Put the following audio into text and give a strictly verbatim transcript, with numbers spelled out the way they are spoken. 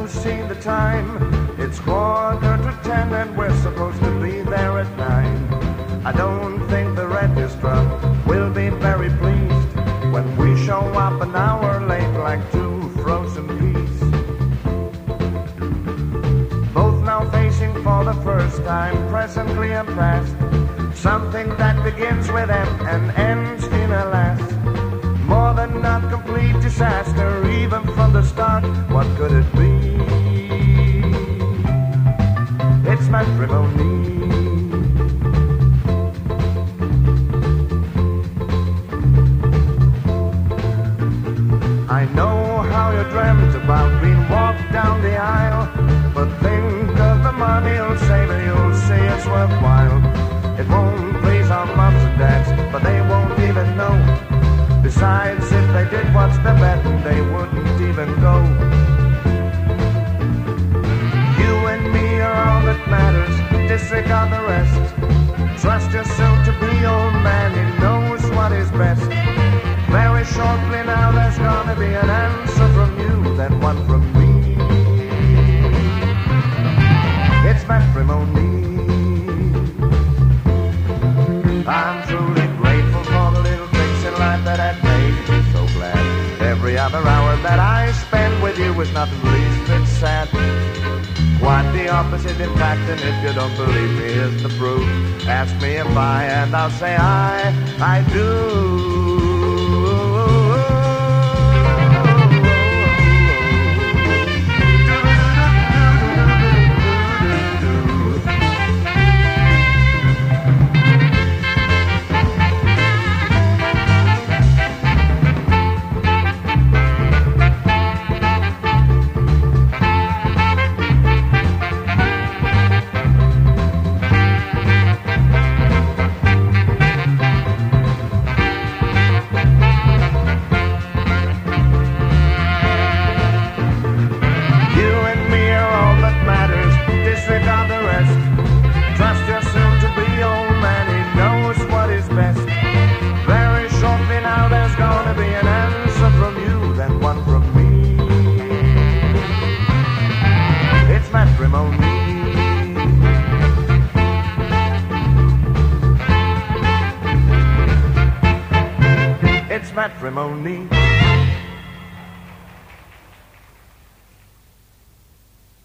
see the time. It's quarter to ten and we're supposed to be there at nine. I don't think the registrar will be very pleased when we show up an hour late like two frozen peas. Both now facing for the first time, presently and past, something that begins with M and ends in a last. More than not complete disaster, even from the start. What could it be? It's matrimony. I know how you dreamt about being walked down the aisle, but think of the money you'll save and you'll see it's worthwhile. It won't please our moms and dads, but they won't even know. Besides, if they did, what's the bet? They wouldn't even go. You and me are all that matters. Disregard the rest. Trust your soon-to-be old man. He knows what is best. Very shortly now there's gonna be an answer from you, then one from me. It's matrimony. I'm truly grateful for the little things in life that had made me so glad. Every other hour that I spend with you is not the least bit sad. Quite the opposite in fact, and if you don't believe me, here's the proof. Ask me if I, and I'll say I, I do. Matrimony.